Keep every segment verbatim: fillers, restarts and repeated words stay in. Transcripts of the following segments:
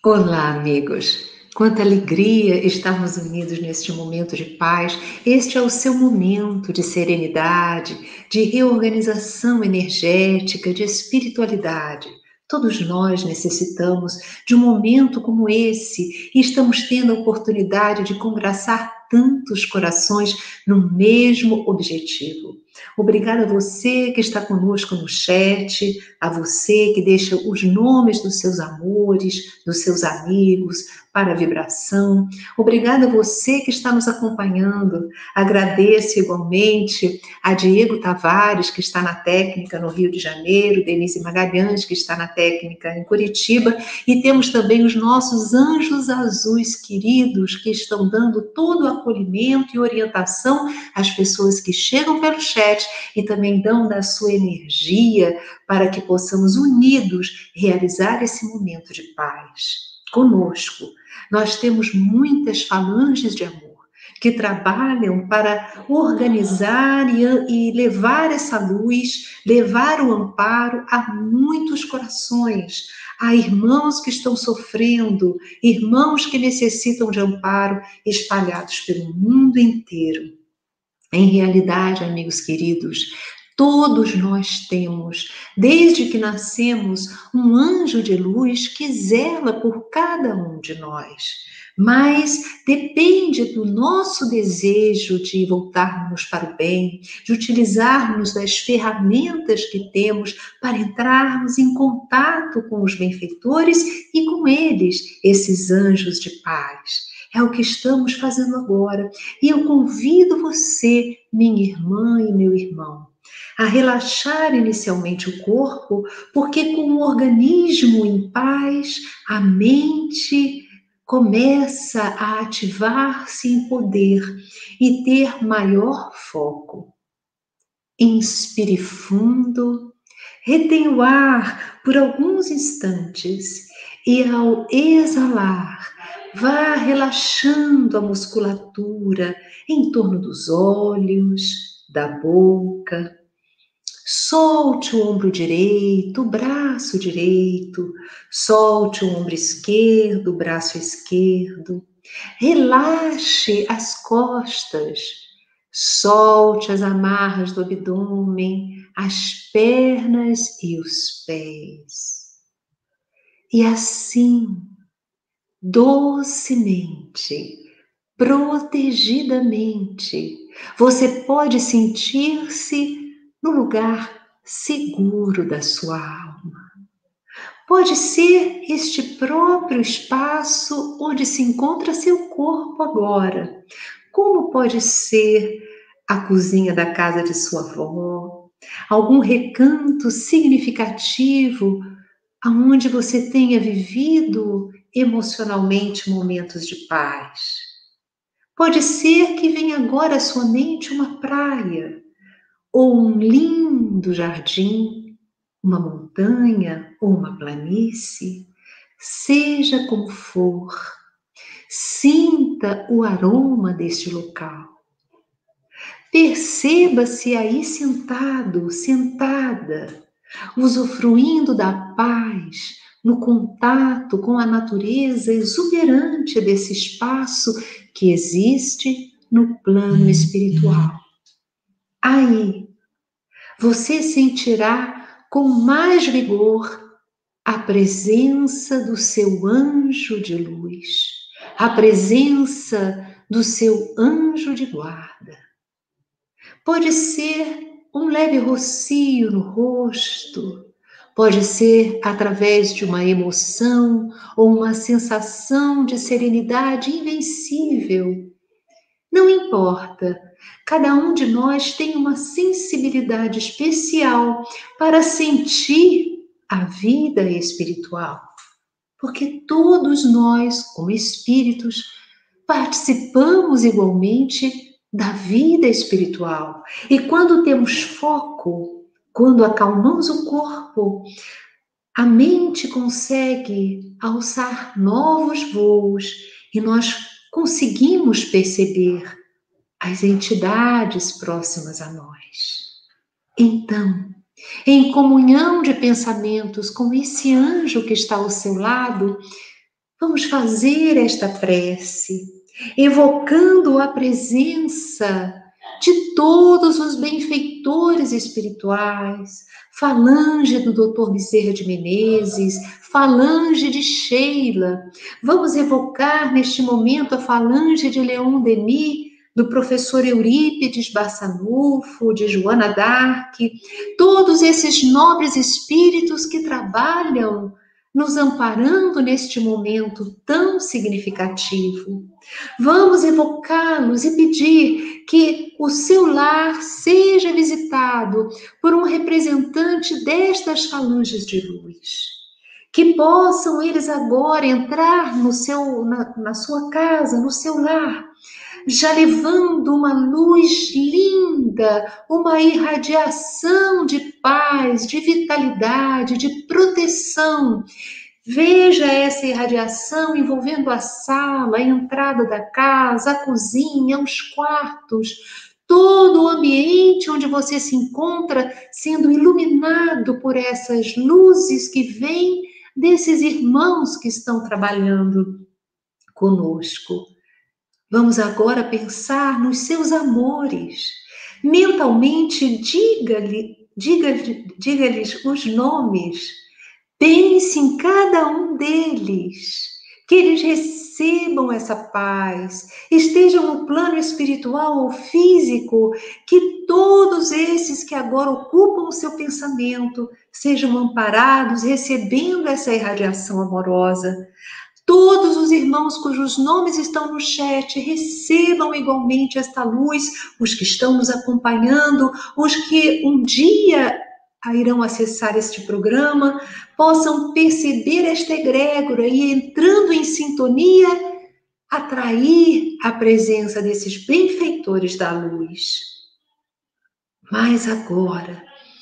Olá, amigos! Quanta alegria estarmos unidos neste momento de paz. Este é o seu momento de serenidade, de reorganização energética, de espiritualidade. Todos nós necessitamos de um momento como esse e estamos tendo a oportunidade de congraçar tantos corações no mesmo objetivo. Obrigada a você que está conosco no chat, a você que deixa os nomes dos seus amores, dos seus amigos, para a vibração. Obrigada a você que está nos acompanhando. Agradeço igualmente a Diego Tavares, que está na técnica no Rio de Janeiro, Denise Magalhães, que está na técnica em Curitiba, e temos também os nossos anjos azuis queridos, que estão dando todo o acolhimento e orientação às pessoas que chegam pelo chat e também dão da sua energia para que possamos unidos realizar esse momento de paz. Conosco, nós temos muitas falanges de amor que trabalham para organizar e, e levar essa luz, levar o amparo a muitos corações. Há irmãos que estão sofrendo, irmãos que necessitam de amparo espalhados pelo mundo inteiro. Em realidade, amigos queridos, todos nós temos, desde que nascemos, um anjo de luz que zela por cada um de nós. Mas depende do nosso desejo de voltarmos para o bem, de utilizarmos das ferramentas que temos para entrarmos em contato com os benfeitores e com eles, esses anjos de paz. É o que estamos fazendo agora. E eu convido você, minha irmã e meu irmão, a relaxar inicialmente o corpo, porque com o organismo em paz, a mente começa a ativar-se em poder e ter maior foco. Inspire fundo, retenha o ar por alguns instantes e ao exalar, vá relaxando a musculatura em torno dos olhos, da boca. Solte o ombro direito, o braço direito, solte o ombro esquerdo, o braço esquerdo. Relaxe as costas, solte as amarras do abdômen, as pernas e os pés. E assim, docemente, protegidamente, você pode sentir-se no lugar seguro da sua alma. Pode ser este próprio espaço onde se encontra seu corpo agora, como pode ser a cozinha da casa de sua avó, algum recanto significativo aonde você tenha vivido emocionalmente momentos de paz. Pode ser que venha agora à sua mente uma praia, ou um lindo jardim, uma montanha ou uma planície, seja como for, sinta o aroma deste local. Perceba-se aí sentado, sentada, usufruindo da paz, no contato com a natureza exuberante desse espaço que existe no plano espiritual. Aí, você sentirá com mais vigor a presença do seu anjo de luz, a presença do seu anjo de guarda. Pode ser um leve rocio no rosto, pode ser através de uma emoção ou uma sensação de serenidade invencível. Não importa, cada um de nós tem uma sensibilidade especial para sentir a vida espiritual, porque todos nós, como espíritos, participamos igualmente da vida espiritual. E quando temos foco, quando acalmamos o corpo, a mente consegue alçar novos voos e nós conseguimos perceber as entidades próximas a nós. Então, em comunhão de pensamentos com esse anjo que está ao seu lado, Vamos fazer esta prece, evocando a presença de todos os benfeitores espirituais, falange do doutor Bezerra de Menezes, falange de Sheila. Vamos evocar neste momento a falange de Leon Denis, do professor Eurípides Barçanufo, de Joana d'Arc, todos esses nobres espíritos que trabalham nos amparando neste momento tão significativo. Vamos evocá-los e pedir que o seu lar seja visitado por um representante destas falanges de luz. Que possam eles agora entrar no seu, na, na sua casa, no seu lar, já levando uma luz linda, uma irradiação de paz, de vitalidade, de proteção. Veja essa irradiação envolvendo a sala, a entrada da casa, a cozinha, os quartos, todo o ambiente onde você se encontra sendo iluminado por essas luzes que vêm desses irmãos que estão trabalhando conosco. Vamos agora pensar nos seus amores. Mentalmente, diga-lhe, diga-lhe, diga-lhes os nomes. Pense em cada um deles. Que eles recebam essa paz. Estejam no plano espiritual ou físico. Que todos esses que agora ocupam o seu pensamento sejam amparados, recebendo essa irradiação amorosa. Todos os irmãos cujos nomes estão no chat recebam igualmente esta luz, os que estão nos acompanhando, os que um dia irão acessar este programa, possam perceber esta egrégora e, entrando em sintonia, atrair a presença desses benfeitores da luz. Mas agora,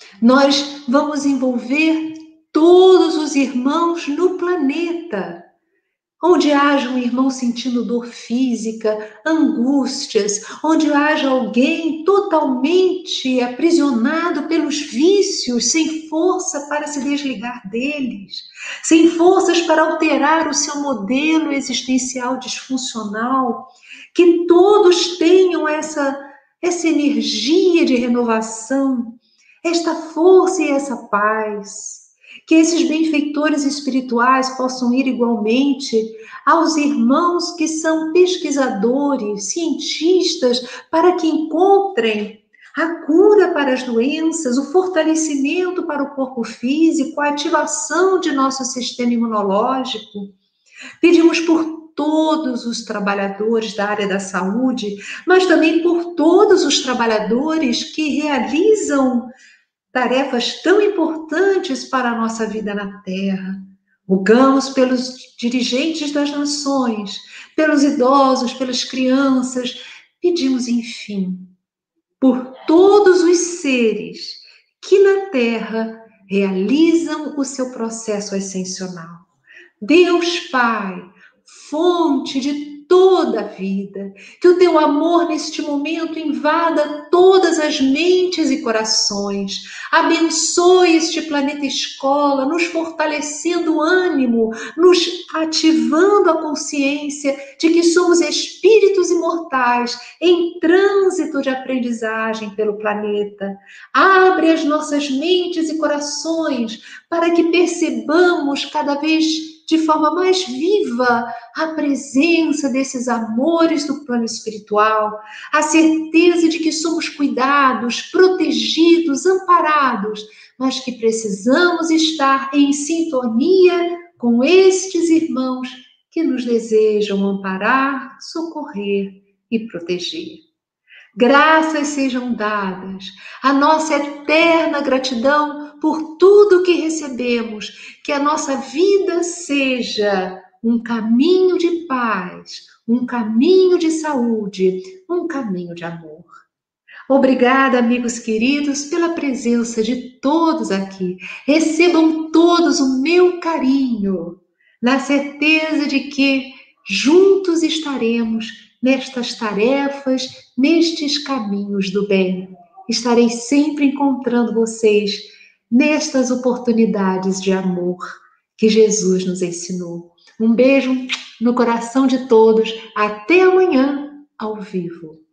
nós vamos envolver todos os irmãos no planeta. Onde haja um irmão sentindo dor física, angústias, onde haja alguém totalmente aprisionado pelos vícios, sem força para se desligar deles, sem forças para alterar o seu modelo existencial disfuncional, que todos tenham essa, essa energia de renovação, esta força e essa paz. Que esses benfeitores espirituais possam ir igualmente aos irmãos que são pesquisadores, cientistas, para que encontrem a cura para as doenças, o fortalecimento para o corpo físico, a ativação de nosso sistema imunológico. Pedimos por todos os trabalhadores da área da saúde, mas também por todos os trabalhadores que realizam tarefas tão importantes para a nossa vida na Terra. Rogamos pelos dirigentes das nações, pelos idosos, pelas crianças. Pedimos, enfim, por todos os seres que na Terra realizam o seu processo ascensional. Deus Pai, fonte de toda a vida, que o teu amor neste momento invada todas as mentes e corações, abençoe este planeta escola, nos fortalecendo o ânimo, nos ativando a consciência de que somos espíritos imortais em trânsito de aprendizagem pelo planeta. Abre as nossas mentes e corações para que percebamos cada vez de forma mais viva a presença desses amores do plano espiritual, a certeza de que somos cuidados, protegidos, amparados, mas que precisamos estar em sintonia com estes irmãos que nos desejam amparar, socorrer e proteger. Graças sejam dadas, a nossa eterna gratidão por tudo que recebemos, que a nossa vida seja um caminho de paz, um caminho de saúde, um caminho de amor. Obrigada, amigos queridos, pela presença de todos aqui. Recebam todos o meu carinho, na certeza de que juntos estaremos nestas tarefas, nestes caminhos do bem. Estarei sempre encontrando vocês nestas oportunidades de amor que Jesus nos ensinou. Um beijo no coração de todos. Até amanhã, ao vivo.